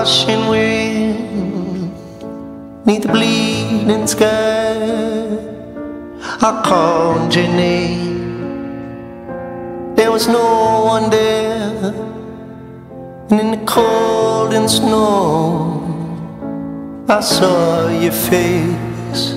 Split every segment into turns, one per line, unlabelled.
rushing wind, neath the bleeding sky, I called your name. There was no one there, and in the cold and snow I saw your face,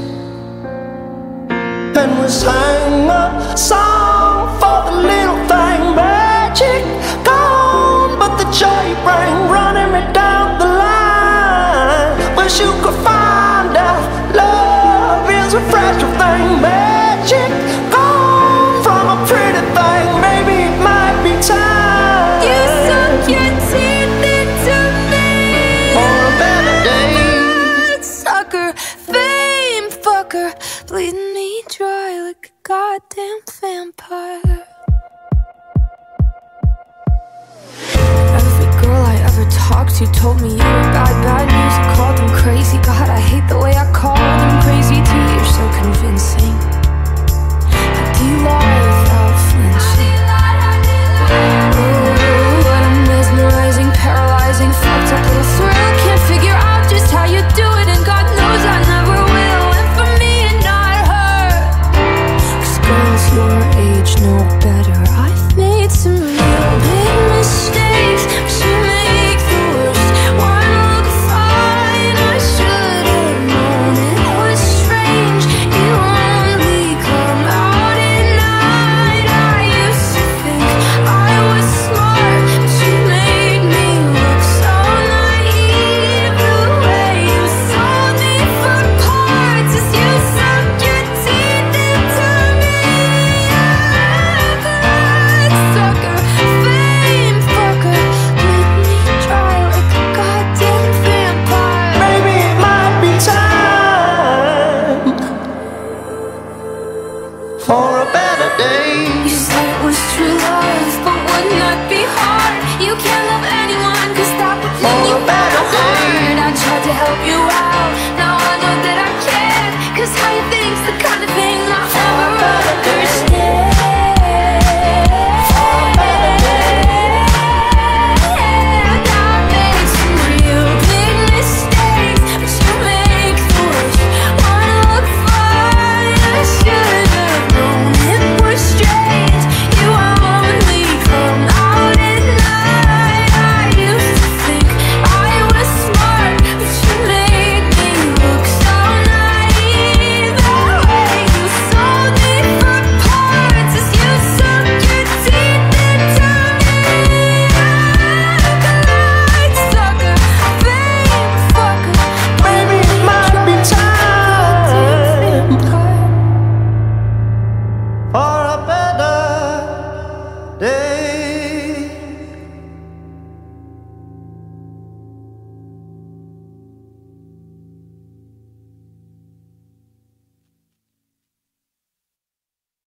and we sang a song for the little thing. Magic gone, but the joy you bring running me down the line. Wish you could find out love is a fragile thing. Magic gone from a pretty thing. Maybe it might be time
you sunk your teeth into me
for a better day.
Sucker, fame fucker, bleeding me dry like a goddamn vampire. Every girl I ever talked to told me you